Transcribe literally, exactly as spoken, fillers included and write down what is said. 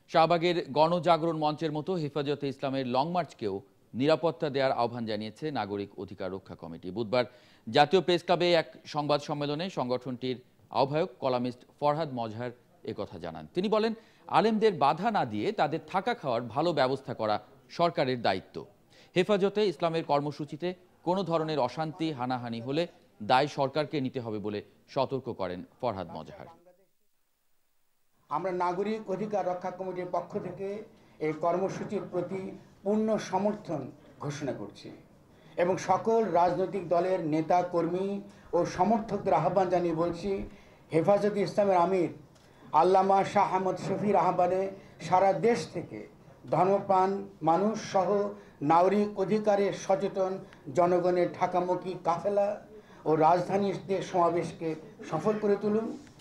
শাহবাগের গণজাগরণ মঞ্চের মতো হেফাজতে ইসলামের লং মার্চকেও নিরাপত্তা দেওয়ার আহ্বান জানিয়েছে নাগরিক অধিকার রক্ষা কমিটি। বুধবার জাতীয় প্রেস ক্লাবে এক সংবাদ সম্মেলনে সংগঠনটির আহ্বায়ক কলামিস্ট ফরহাদ মজহার একথা জানান। তিনি বলেন, আলেমদের বাধা না দিয়ে তাদের থাকা খাওয়ার ভালো ব্যবস্থা করা সরকারের দায়িত্ব। হেফাজতে ইসলামের কর্মসূচিতে কোনো ধরনের অশান্তি হানাহানি হলে দায় সরকারকে নিতে হবে বলে সতর্ক করেন ফরহাদ মজহার। আমরা নাগরিক অধিকার রক্ষা কমিটির পক্ষ থেকে এই কর্মসূচির প্রতি পূর্ণ সমর্থন ঘোষণা করছি এবং সকল রাজনৈতিক দলের নেতা কর্মী ও সমর্থকদের আহ্বান জানিয়ে বলছি, হেফাজতে ইসলামের আমির আল্লামা শাহ আহমদ শফির আহ্বানে সারা দেশ থেকে ধর্মপ্রাণ মানুষ সহ নাগরিক অধিকারে সচেতন জনগণের ঢাকামুখী কাফেলা ও রাজধানীতে সমাবেশকে সফল করে তুলুন।